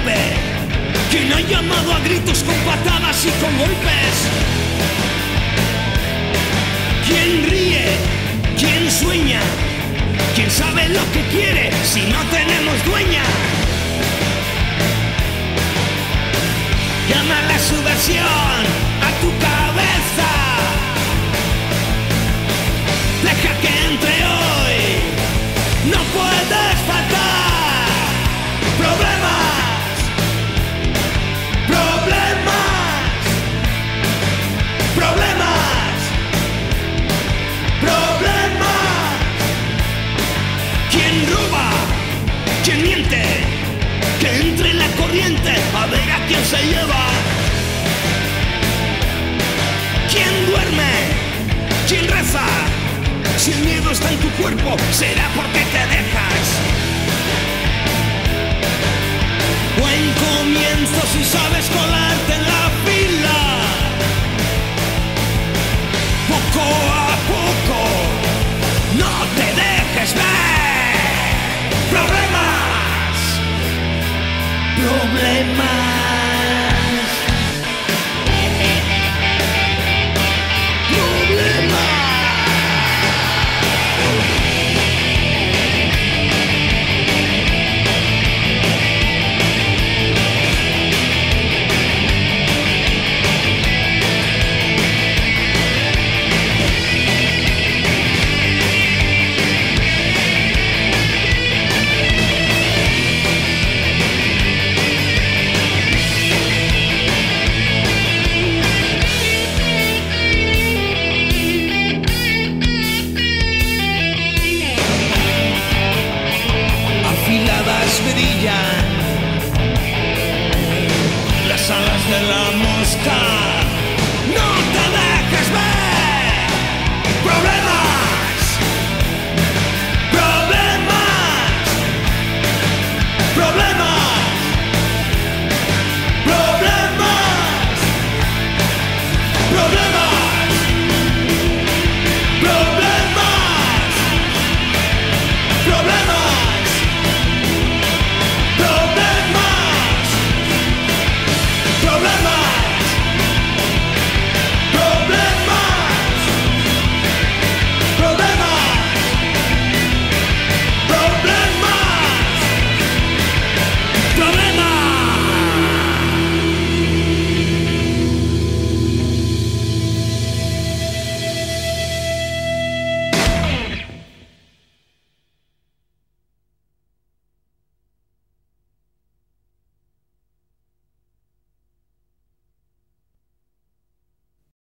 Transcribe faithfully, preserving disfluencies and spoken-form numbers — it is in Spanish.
golpe. ¿Quién ha llamado a gritos con patadas y con golpes? ¿Quién ríe? ¿Quién sueña? ¿Quién sabe lo que quiere si no tenemos dueña? Llámale subversión a tu cabeza. Deja que entre hoy. No puedes faltar. Problemas. Problemas. Problemas. Problemas. ¿Quién roba? ¿Quién miente? Que entre en la corriente a ver a quién se lleva. ¿Quién duerme? ¿Quién reza? Si el miedo está en tu cuerpo, será porque te dejas. Buen comienzo si sabes colarte en la fila. Poco a poco, no te dejes ver. Problemas. Problemas. Brillan las alas de la